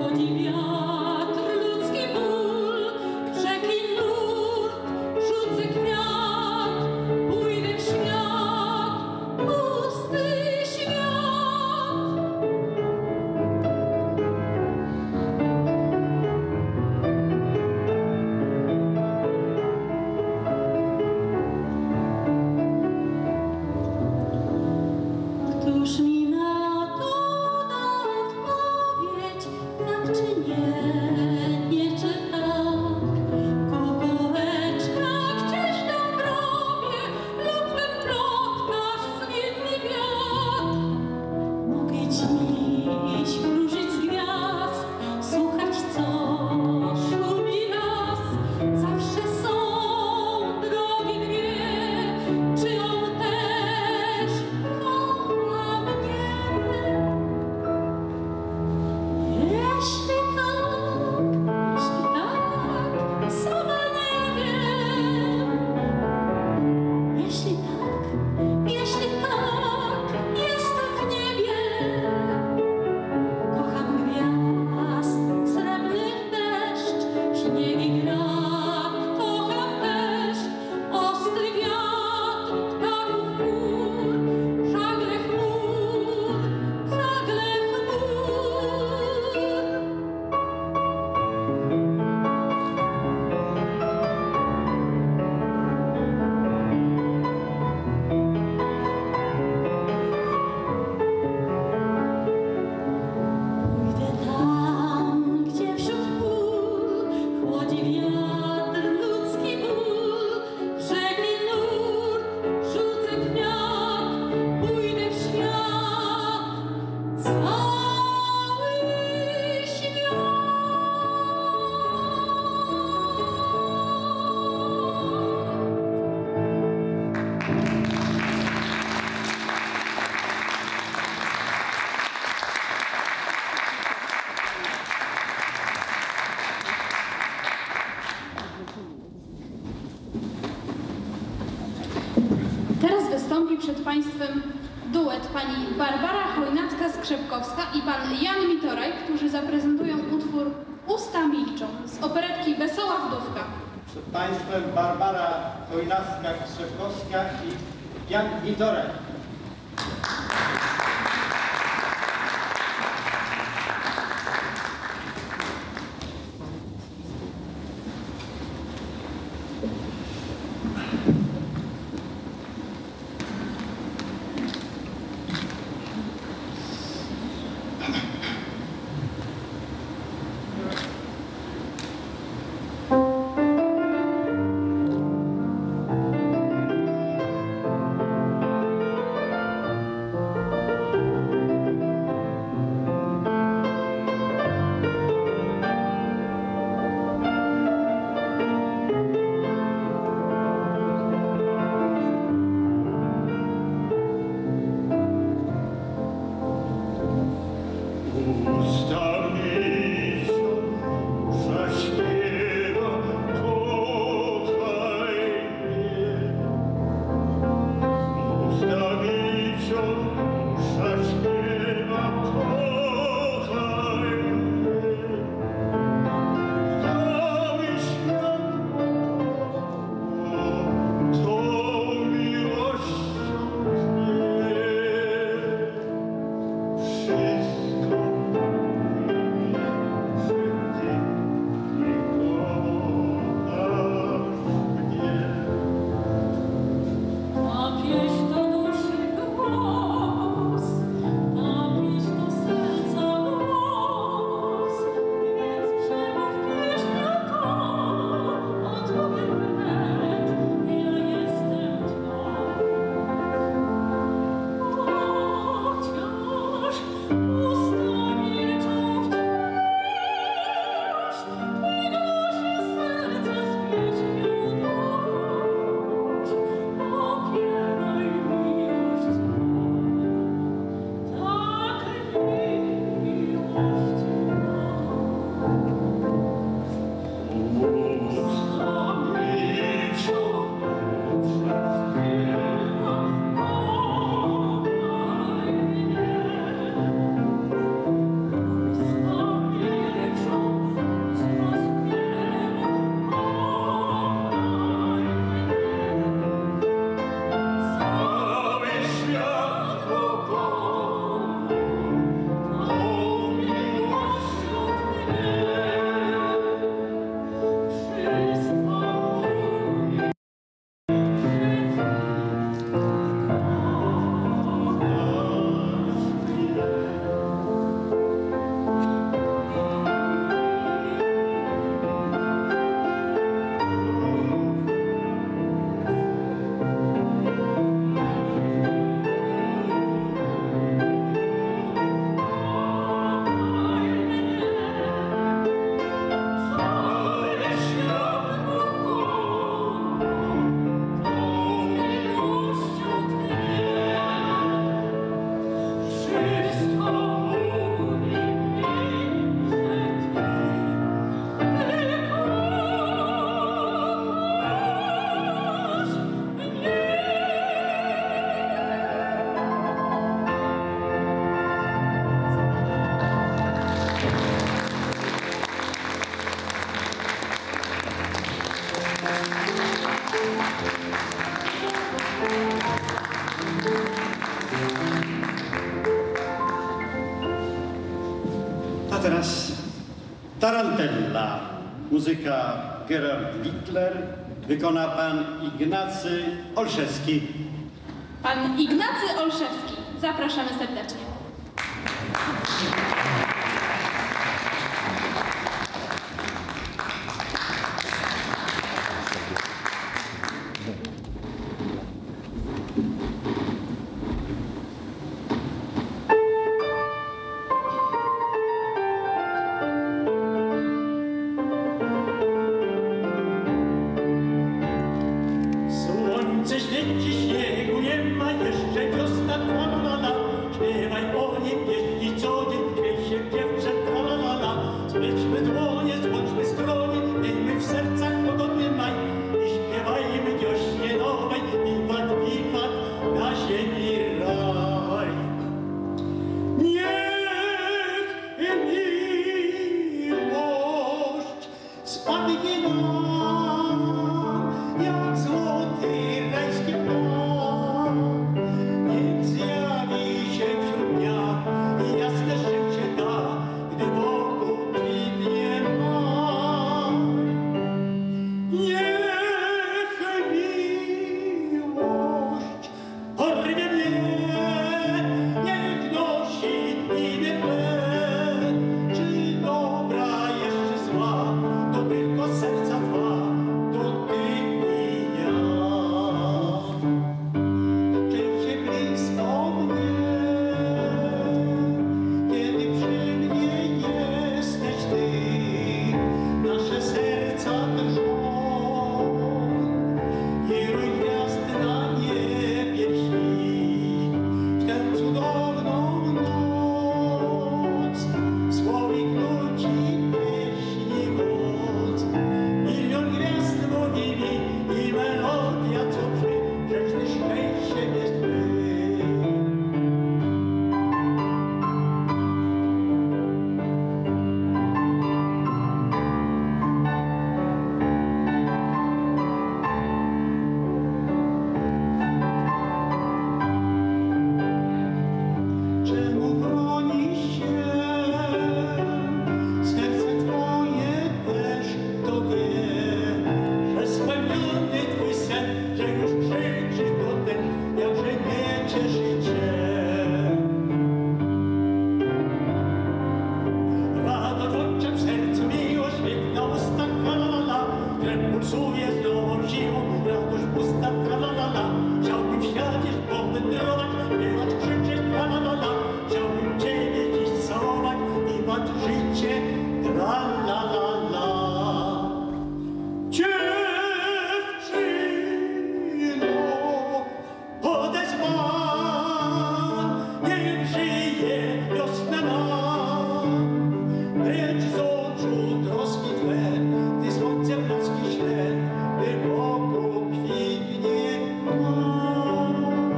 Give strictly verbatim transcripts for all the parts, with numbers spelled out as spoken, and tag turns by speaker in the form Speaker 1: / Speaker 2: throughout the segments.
Speaker 1: Wystąpi przed Państwem duet pani Barbara Chojnacka-Skrzepkowska i pan Jan Mitoraj, którzy zaprezentują utwór Usta milczą z operetki Wesoła Wdówka.
Speaker 2: Przed Państwem Barbara Chojnacka-Skrzepkowska i Jan Mitoraj. Tarantella, muzyka Gerard Littler, wykona pan Ignacy Olszewski.
Speaker 1: Pan Ignacy Olszewski. Zapraszamy serdecznie.
Speaker 3: Słońce świeci, śniegu nie ma, jeszcze wiosna, tra-la-la-la. Śpiewaj o nim pieśni co dzień, śmiej się dziewczę, tra-la-la-la. Splećmy dłonie, zbądźmy skromni, miejmy w sercach pogodny maj i śpiewajmy wiośnie nowej, wiwat, wiwat, na ziemi raj. Niech miłość spadnie nam, jak złoty rajski plan. Niech zjawi się wśród dnia i jasne życie da, gdy wokół kwitnie maj. Niech miłość porwie mnie, niech nosi imię me. Czy dobra, jeszcze zła, to tylko serca dwa, to ty i ja. Czuj się blisko mnie, kiedy przy mnie jesteś ty. Nasze serca drżą i rój gwiazd na niebie lśni. W tę cudowną noc słowik nuci pieśni moc. Milion gwiazd mówi mi i melodia, co brzmi, że gdy szczęściem jest my. Czemu broni się serce twoje też to wie, że spełniony twój sen, że już krzyczy do ten, jakże nie cieszy cię. Radość odcze w sercu, miłość, śmiech na ustach, tra-la-la-la. Krew pulsuje z nową siłą, radość w ustach, tra-la-la-la. Chciałbym w świecie powędrować, śpiewać, krzyczeć, tra-la-la-la. Chciałbym ciebie dziś całować i bać życie, tra-la-la-la. Dziewczyno, odezwa, niech żyje wiosna nam. Lecz z oczu troski twe, ty słońce blaski śle, by wokół kwitnie maj.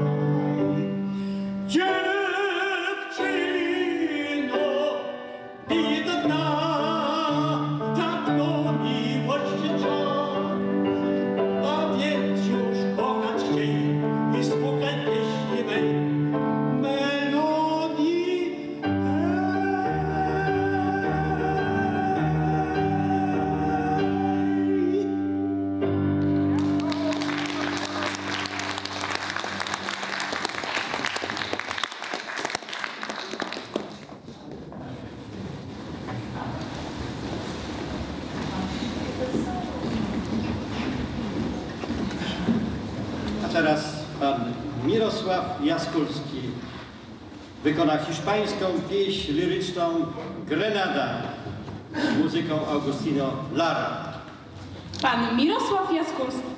Speaker 3: Dziewczyno, bij do dna, tak do miłości czar. A więc już kochać chciej i słuchaj pieśni mej, melodii tej.
Speaker 2: A teraz pan Mirosław Jaskulski wykona hiszpańską pieśń liryczną Grenada z muzyką Augustino Lara.
Speaker 1: Pan Mirosław Jaskulski.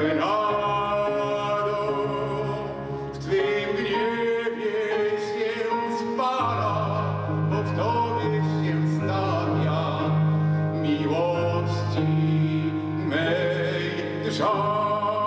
Speaker 4: Grenado, w Twym gniewie się spala, bo w Tobie się stawia miłości mej żal.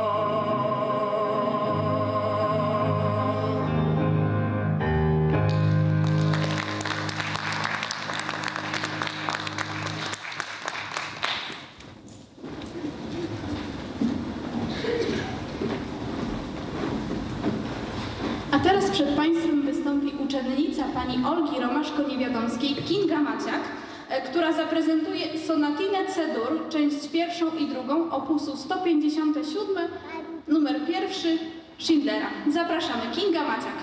Speaker 1: A teraz przed Państwem wystąpi uczennica pani Olgi Romaszko-Niewiadomskiej, Kinga Maciak, e, która zaprezentuje sonatinę C-dur, część pierwszą i drugą, opusu sto pięćdziesiąty siódmy, numer pierwszy Schindlera. Zapraszamy, Kinga Maciak.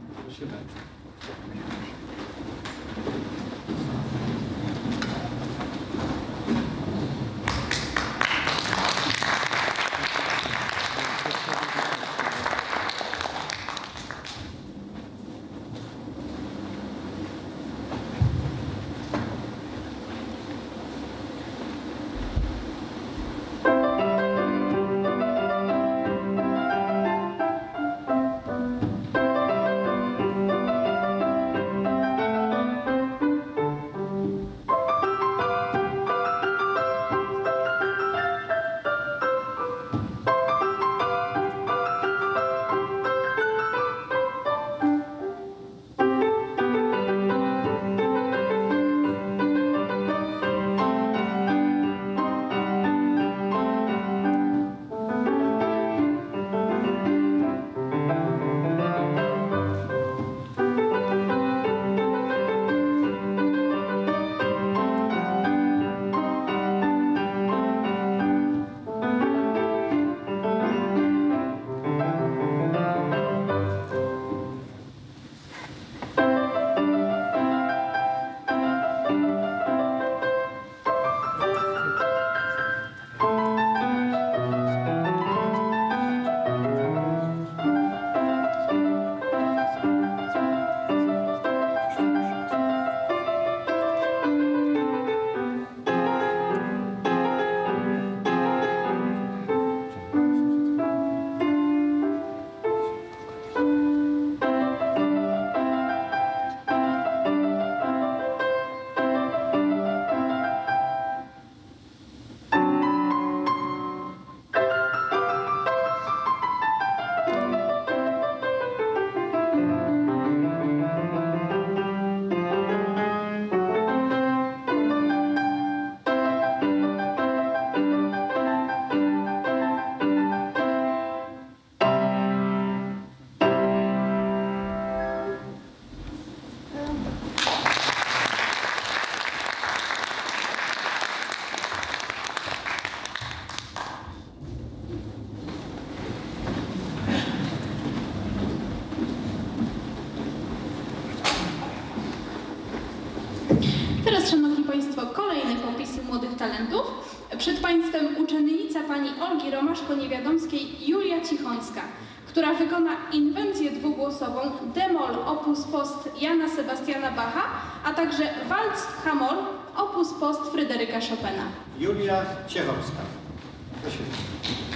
Speaker 1: Teraz, Szanowni Państwo, kolejne popisy młodych talentów. Przed Państwem uczennica pani Olgi Romaszko-Niewiadomskiej Julia Cichońska, która wykona inwencję dwugłosową D-moll opus post Jana Sebastiana Bacha, a także walc w H-moll opus post Fryderyka Chopina.
Speaker 2: Julia Ciechowska. Proszę.